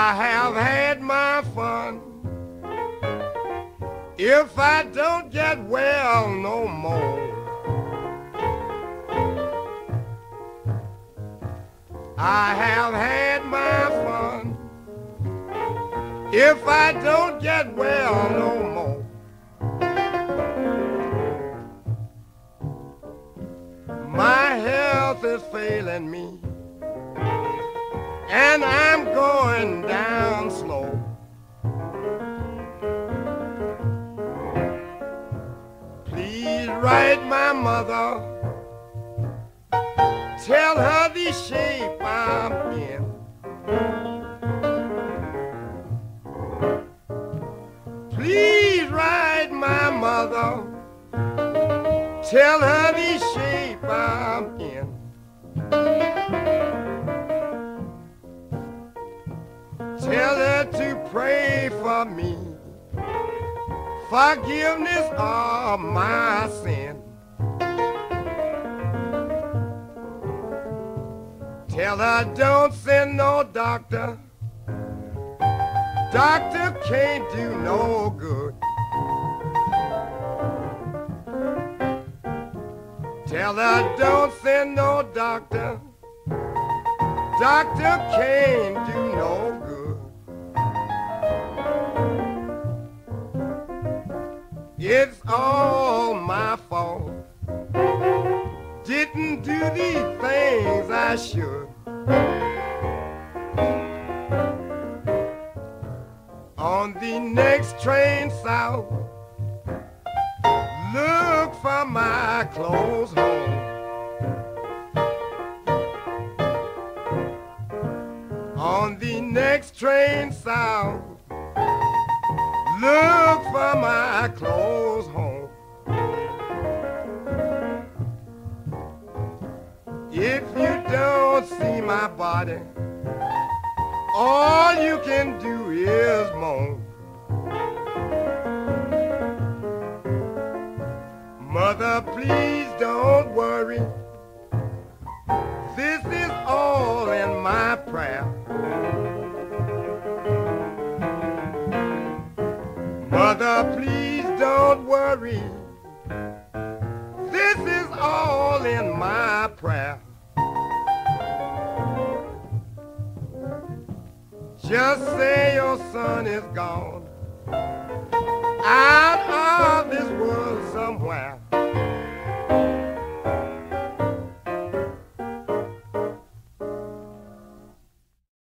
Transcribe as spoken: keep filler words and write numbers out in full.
I have had my fun. If I don't get well no more, I have had my fun. If I don't get well no more, my health is failing me, and I'm going down slow. Please write my mother, tell her the shape I'm in. Please write my mother, tell her the shape I'm in. Tell her to pray for me, forgiveness of my sin. Tell her don't send no doctor, doctor can't do no good. Tell her don't send no doctor, doctor can't do no good. It's all my fault, didn't do the things I should. On the next train south, look for my clothes home. On the next train south, look for my clothes home. If you don't see my body, all you can do is moan. Mother, please don't worry, this is all in my prayer. Mother, please don't worry, this is all in my prayer. Just say your son is gone,